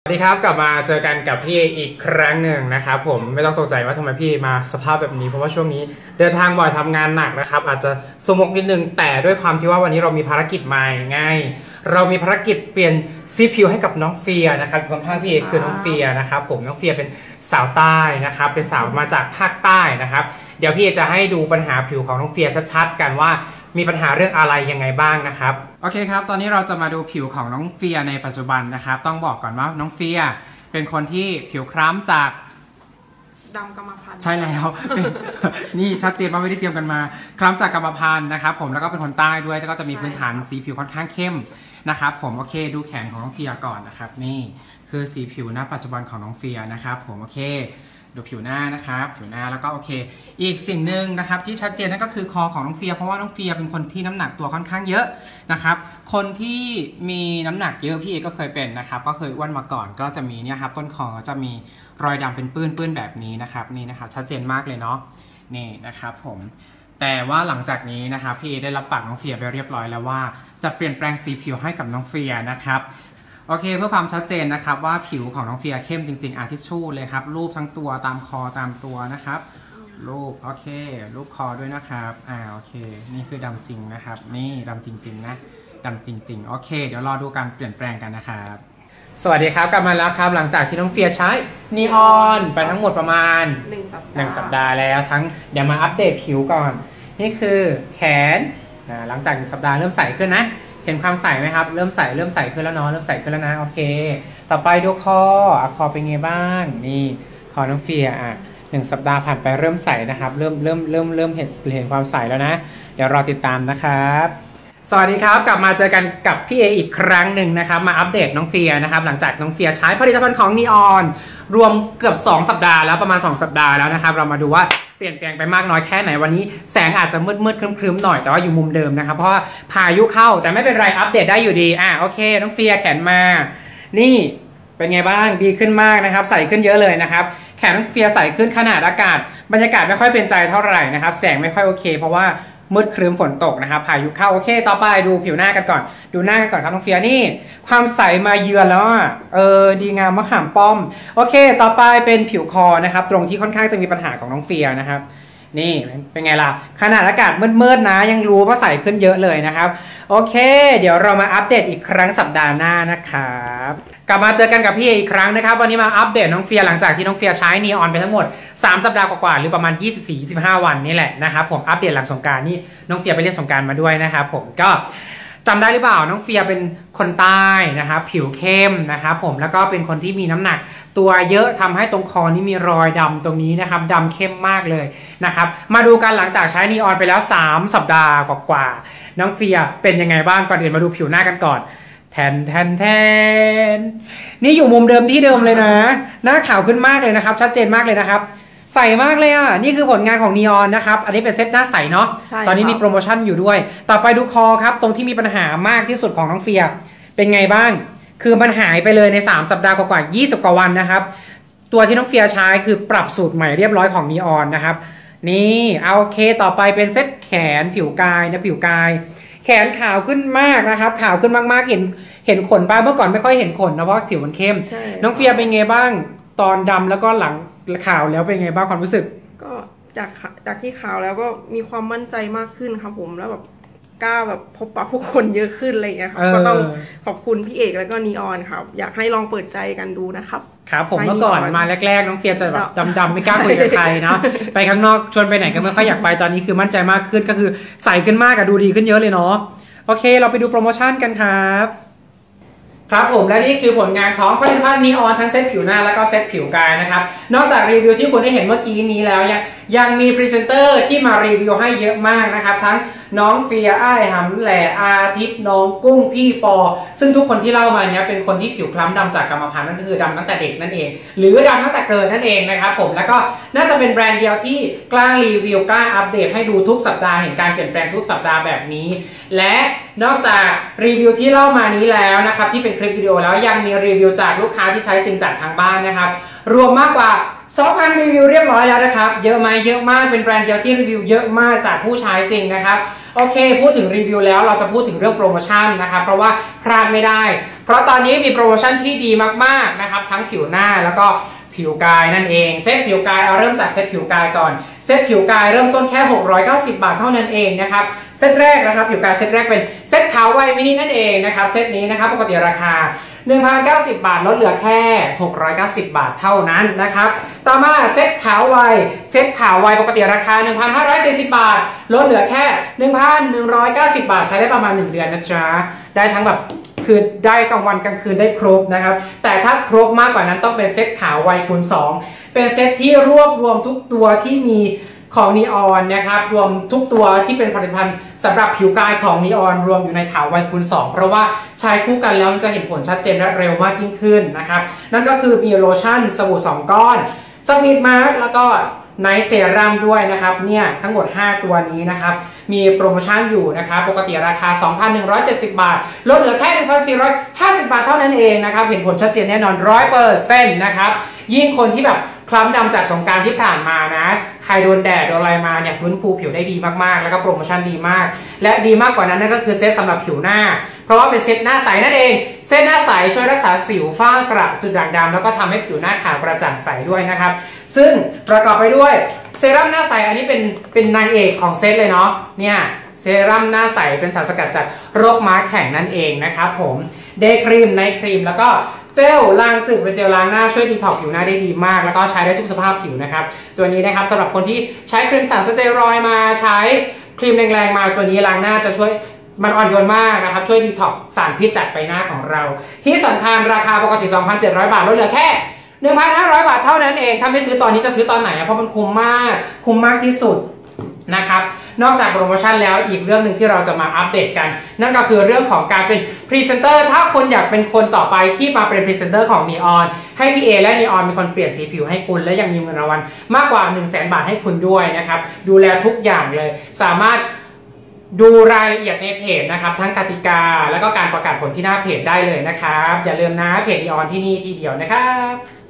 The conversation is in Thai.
สวัสดีครับกลับมาเจอกันกับพี่อีกครั้งหนึ่งนะครับผมไม่ต้องตกใจว่าทำไมพี่มาสภาพแบบนี้เพราะว่าช่วงนี้เดินทางบ่อยทำงานหนักนะครับอาจจะสมองนิดนึงแต่ด้วยความที่ว่าวันนี้เรามีภารกิจใหม่ไงเรามีภารกิจเปลี่ยนซีผิวให้กับน้องเฟียนะครับคนข้างพี่เอกคือน้องเฟียนะครับผมน้องเฟียเป็นสาวใต้นะครับเป็นสาวมาจากภาคใต้นะครับเดี๋ยวพี่จะให้ดูปัญหาผิวของน้องเฟียชัดๆกันว่ามีปัญหาเรื่องอะไรยังไงบ้างนะครับโอเคครับตอนนี้เราจะมาดูผิวของน้องเฟียในปัจจุบันนะครับต้องบอกก่อนว่าน้องเฟียเป็นคนที่ผิวคล้ำจากดำกรรมพันธุ์ใช่แล้ว นี่ชัดเจนว่าไม่ได้เตรียมกันมาคล้ำจากกรรมพันธุ์นะครับผมแล้วก็เป็นคนใต้ด้วยแล้วก็จะมีพื้นฐานสีผิวค่อนข้างเข้มนะครับผมโอเคดูแขนของน้องเฟียก่อนนะครับนี่คือสีผิวณปัจจุบันของน้องเฟียนะครับผมโอเคดูผิวหน้านะครับผิวหน้าแล้วก็โอเคอีกสิ่งหนึ่งนะครับที่ชัดเจนนั่นก็คือคอของน้องเฟียเพราะว่าน้องเฟียเป็นคนที่น้ำหนักตัวค่อนข้างเยอะนะครับคนที่มีน้ำหนักเยอะพี่เอก็เคยเป็นนะครับก็เคยอ้วนมาก่อนก็จะมีเนี่ยครับต้นคอจะมีรอยดำเป็นปื้นแบบนี้นะครับนี่นะครับชัดเจนมากเลยเนาะนี่นะครับผมแต่ว่าหลังจากนี้นะครับพี่เอได้รับปากน้องเฟียไปเรียบร้อยแล้วว่าจะเปลี่ยนแปลงสีผิวให้กับน้องเฟียนะครับโอเคเพื่อความชัดเจนนะครับว่าผิวของน้องเฟียเข้มจริงๆทิชชู่เลยครับรูปทั้งตัวตามคอตามตัวนะครับรูปโอเครูปคอด้วยนะครับโอเคนี่คือดำจริงนะครับนี่ดำจริงๆนะดำจริงๆโอเคเดี๋ยวรอดูการเปลี่ยนแปลงกันนะครับสวัสดีครับกลับมาแล้วครับหลังจากที่น้องเฟียใช้นีออนไปทั้งหมดประมาณ1 สัปดาห์แล้วทั้งเดี๋ยวมาอัปเดตผิวก่อนนี่คือแขนหลังจาก1 สัปดาห์เริ่มใสขึ้นนะเห็นความใสไหมครับเริ่มใสขึ้นแล้วเนาะเริ่มใสขึ้นแล้วนะโอเคต่อไปดูคอคอเป็นไงบ้างนี่คอน้องเฟีย1 สัปดาห์ผ่านไปเริ่มใสนะครับเริ่มเห็นความใสแล้วนะเดี๋ยวรอติดตามนะครับสวัสดีครับกลับมาเจอกันกับพี่เออีกครั้งหนึ่งนะครับมาอัปเดตน้องเฟียนะครับหลังจากน้องเฟียใช้ผลิตภัณฑ์ของนีออนรวมเกือบ2 สัปดาห์แล้วประมาณ2 สัปดาห์แล้วนะครับเรามาดูว่าเปลี่ยนแปลงไปมากน้อยแค่ไหนวันนี้แสงอาจจะมืดครึ้มหน่อยแต่ว่าอยู่มุมเดิมนะครับเพราะว่าพายุเข้าแต่ไม่เป็นไรอัปเดตได้อยู่ดีโอเคน้องเฟียแขนมานี่เป็นไงบ้างดีขึ้นมากนะครับใส่ขึ้นเยอะเลยนะครับแขนน้องเฟียใส่ขึ้นขนาดอากาศบรรยากาศไม่ค่อยเป็นใจเท่าไหร่นะครับแสงไม่ค่อยโอเคเพราะว่ามืดครึ้มฝนตกนะครับพายุเข้าโอเคต่อไปดูผิวหน้ากันก่อนดูหน้ากันก่อนครับน้องเฟียนี่ความใสมาเยือนแล้วดีงามมะขามป้อมโอเคต่อไปเป็นผิวคอนะครับตรงที่ค่อนข้างจะมีปัญหาของน้องเฟียนะครับนี่เป็นไงล่ะขนาดอากาศมืดนะยังรู้ว่าใสขึ้นเยอะเลยนะครับโอเคเดี๋ยวเรามาอัปเดตอีกครั้งสัปดาห์หน้านะครับกลับมาเจอกันกับพี่อีกครั้งนะครับวันนี้มาอัปเดตน้องเฟียหลังจากที่น้องเฟียใช้นีออนไปทั้งหมด3 สัปดาห์กว่าหรือประมาณ 24-25 วันนี่แหละนะครับผมอัปเดตหลังสงกรานต์นี่น้องเฟียไปเล่นสงกรานต์มาด้วยนะครับผมก็จำได้หรือเปล่าน้องเฟียเป็นคนใต้นะครับผิวเข้มนะครับผมแล้วก็เป็นคนที่มีน้ำหนักตัวเยอะทำให้ตรงคอนี่มีรอยดำตรงนี้นะครับดำเข้มมากเลยนะครับมาดูกันหลังจากใช้นีออนไปแล้ว3 สัปดาห์กว่าน้องเฟียเป็นยังไงบ้างก่อนอื่นมาดูผิวหน้ากันก่อนแทนนี่อยู่มุมเดิมที่เดิมเลยนะหน้าขาวขึ้นมากเลยนะครับชัดเจนมากเลยนะครับใสมากเลยนี่คือผลงานของนีออนนะครับอันนี้เป็นเซตหน้าใสเนาะตอนนี้มีโปรโมชั่นอยู่ด้วยต่อไปดูคอครับตรงที่มีปัญหามากที่สุดของน้องเฟียเป็นไงบ้างคือมันหายไปเลยใน3 สัปดาห์กว่า20 กว่าวันนะครับตัวที่น้องเฟียใช้คือปรับสูตรใหม่เรียบร้อยของนีออนนะครับนี่โอเคต่อไปเป็นเซตแขนผิวกายนะผิวกายแขนขาวขึ้นมากนะครับขาวขึ้นมากๆเห็นขนบ้างเมื่อก่อนไม่ค่อยเห็นขนนะเพราะผิวมันเข้มน้องเฟียเป็นไงบ้างตอนดำแล้วก็หลังขาวแล้วเป็นไงบ้างความรู้สึกก็จากที่ขาวแล้วก็มีความมั่นใจมากขึ้นครับผมแล้วแบบกล้าแบบพบปะผู้คนเยอะขึ้นอะไรอย่างเงี้ยครับก็ต้องขอบคุณพี่เอกแล้วก็นีออนครับอยากให้ลองเปิดใจกันดูนะครับครับผมเมื่อก่อนมาแรกๆน้องเฟียจะแบบดำๆไม่กล้าคุยกับใครเนาะไปข้างนอกชวนไปไหนก็ไม่ค่อยอยากไปตอนนี้คือมั่นใจมากขึ้นก็คือใส่ขึ้นมากดูดีขึ้นเยอะเลยเนาะโอเคเราไปดูโปรโมชั่นกันครับครับผมและนี่คือผลงานของผลิตภัณฑ์นีออนทั้งเซตผิวหน้าแล้วก็เซตผิวกายนะครับนอกจากรีวิวที่คุณได้เห็นเมื่อกี้นี้แล้วยังมีพรีเซนเตอร์ที่มารีวิวให้เยอะมากนะครับทั้งน้องเฟียหำแหล่อาทิตย์น้องกุ้งพี่ปอซึ่งทุกคนที่เล่ามาเนี้ยเป็นคนที่ผิวคล้ำดำจากกรรมพันธุ์นั่นคือดำตั้งแต่เด็กนั่นเองหรือดำตั้งแต่เกิดนั่นเองนะครับผมแล้วก็น่าจะเป็นแบรนด์เดียวที่กล้ารีวิวกล้าอัปเดตให้ดูทุกสัปดาห์เห็นการเปลี่ยนแปลงทุกสัปดาห์แบบนี้และนอกจากรีวิวที่เล่ามานี้แล้วนะครับที่เป็นคลิปวิดีโอแล้วยังมีรีวิวจากลูกค้าที่ใช้จริงจากทางบ้านนะครับรวมมากกว่า 2,000 รีวิวเรียบร้อยแล้วนะครับเยอะไหมเยอะมากเป็นแบรนด์เดียวที่รีวิวเยอะมากจากผู้ใช้จริงนะครับโอเคพูดถึงรีวิวแล้วเราจะพูดถึงเรื่องโปรโมชั่นนะครับเพราะว่าพลาดไม่ได้เพราะตอนนี้มีโปรโมชั่นที่ดีมากๆนะครับทั้งผิวหน้าแล้วก็ผิวกายนั่นเองเซตผิวกายเอาเริ่มจากเซตผิวกายก่อนเซตผิวกายเริ่มต้นแค่690 บาทเท่านั้นเองนะครับเซตแรกนะครับผิวกายเซตแรกเป็นเซตขาวไวมินินั่นเองนะครับเซตนี้นะครับปกติราคา 1,090 บาทลดเหลือแค่690 บาทเท่านั้นนะครับต่อมาเซตขาวไวปกติราคา 1,540 บาทลดเหลือแค่ 1,190 บาทใช้ได้ประมาณ1เดือนนะจ๊ะได้ทั้งแบบคือได้กลางวันกลางคืนได้ครบนะครับแต่ถ้าครบมากกว่านั้นต้องเป็นเซตขาวไวคูณ2เป็นเซตที่รวบรวมทุกตัวที่มีของนีออนนะครับรวมทุกตัวที่เป็นผลิตภัณฑ์สำหรับผิวกายของนีออนรวมอยู่ในขาวไวคูณ2เพราะว่าใช้คู่กันแล้วจะเห็นผลชัดเจนและเร็วมากยิ่งขึ้นนะครับนั่นก็คือมีโลชั่นสบู่2ก้อนสมิธมาร์กแล้วก็ไนท์เซรั่มด้วยนะครับเนี่ยทั้งหมด5ตัวนี้นะครับมีโปรโมชั่นอยู่นะครับปกติราคา 2,170 บาทลดเหลือแค่ 1,450 บาทเท่านั้นเองนะครับเห็นผลชัดเจนแน่นอน 100% นะครับยิ่งคนที่แบบคล้ำดำจากสงกรานต์ที่ผ่านมานะใครโดนแดดโดนอะไรมาเนี่ยฟื้นฟูผิวได้ดีมากๆแล้วก็โปรโมชั่นดีมากและดีมากกว่านั้นนั่นก็คือเซตสำหรับผิวหน้าเพราะว่าเป็นเซตหน้าใสนั่นเองเซตหน้าใสช่วยรักษาสิวฝ้ากระจุดด่างดำแล้วก็ทำให้ผิวหน้าขาวกระจ่างใสด้วยนะครับซึ่งประกอบไปด้วยเซรั่มหน้าใสอันนี้เป็นนางเอกของเซตเลยเนาะเนี่ยเซรั่มหน้าใสเป็นสารสกัดจากโรคม้าแข็งนั่นเองนะครับผมเดย์ครีมไนท์ครีมแล้วก็เจลล้างจึกเป็นเจลล้างหน้าช่วยดีท็อกผิวหน้าได้ดีมากแล้วก็ใช้ได้ทุกสภาพผิวนะครับตัวนี้นะครับสำหรับคนที่ใช้ครีมสารสเตียรอยด์มาใช้ครีมแรงๆมาตัวนี้ล้างหน้าจะช่วยมันอ่อนโยนมากนะครับช่วยดีท็อกสารพิษจากใบหน้าของเราที่สำคัญราคาปกติ 2,700 บาทลดเหลือแค่ 1,500 บาทเท่านั้นเองถ้าไม่ซื้อตอนนี้จะซื้อตอนไหนเพราะมันคุ้มมากที่สุดนะครับนอกจากโปรโมชั่นแล้วอีกเรื่องหนึ่งที่เราจะมาอัปเดตกันนั่นก็คือเรื่องของการเป็นพรีเซนเตอร์ถ้าคุณอยากเป็นคนต่อไปที่มาเป็นพรีเซนเตอร์ของนีออนให้พี่เอและนีออนมีคนเปลี่ยนสีผิวให้คุณและยังมีเงินรางวัลมากกว่า 100,000 บาทให้คุณด้วยนะครับดูแลทุกอย่างเลยสามารถดูรายละเอียดในเพจนะครับทั้งกติกาแล้วก็การประกาศผลที่หน้าเพจได้เลยนะครับอย่าลืมนะเพจนีออนที่นี่ที่เดียวนะครับ